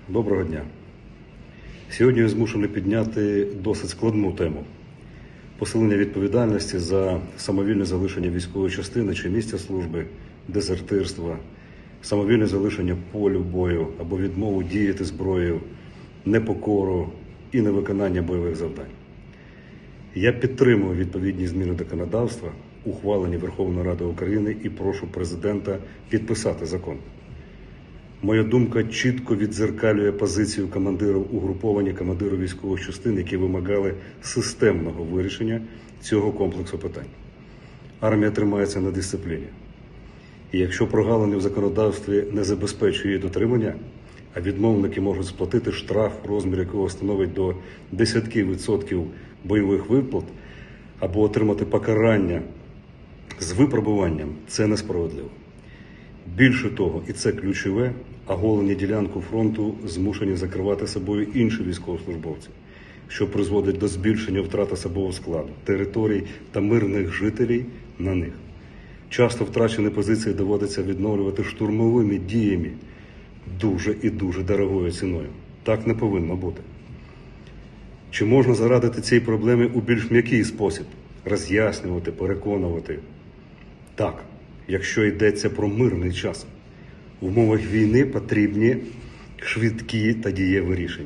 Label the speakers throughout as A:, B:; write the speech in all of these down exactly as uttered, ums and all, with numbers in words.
A: Доброго дня. Сьогодні я змушений підняти досить складну тему – посилення відповідальності за самовільне залишення військової частини чи місця служби, дезертирства, самовільне залишення полю бою або відмову діяти зброєю, непокору і невиконання бойових завдань. Я підтримую відповідні зміни до законодавства, ухвалені Верховною Радою України, і прошу Президента підписати закон. Моя думка чітко віддзеркалює позицію командирів угруповання командирів військових частин, які вимагали системного вирішення цього комплексу питань. Армія тримається на дисципліні. І якщо прогалини в законодавстві не забезпечує її дотримання, а відмовники можуть сплатити штраф, розмір якого становить до десятків відсотків бойових виплат, або отримати покарання з випробуванням, це несправедливо. Більше того, і це ключове, оголені ділянку фронту змушені закривати собою інші військовослужбовці, що призводить до збільшення втрат особового складу, територій та мирних жителів на них. Часто втрачені позиції доводиться відновлювати штурмовими діями дуже і дуже дорогою ціною. Так не повинно бути. Чи можна зарадити цій проблемі у більш м'який спосіб? Роз'яснювати, переконувати? Так, якщо йдеться про мирний час. В умовах війни потрібні швидкі та дієві рішення.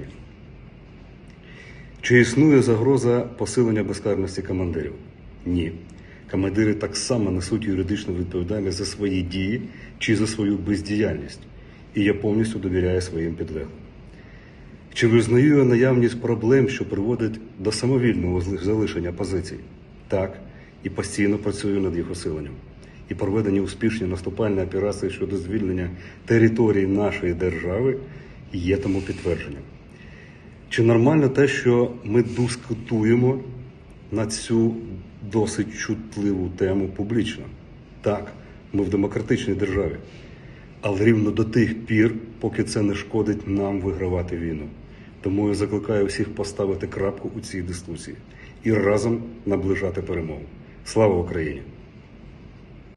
A: Чи існує загроза посилення безкарності командирів? Ні. Командири так само несуть юридичну відповідальність за свої дії чи за свою бездіяльність. І я повністю довіряю своїм підлеглим. Чи визнаю я наявність проблем, що приводять до самовільного залишення позицій? Так. І постійно працюю над їх усиленням. І проведені успішні наступальні операції щодо звільнення території нашої держави є тому підтвердженням. Чи нормально те, що ми дискутуємо на цю досить чутливу тему публічно? Так, ми в демократичній державі. Але рівно до тих пір, поки це не шкодить нам вигравати війну. Тому я закликаю всіх поставити крапку у цій дискусії і разом наближати перемогу. Слава Україні!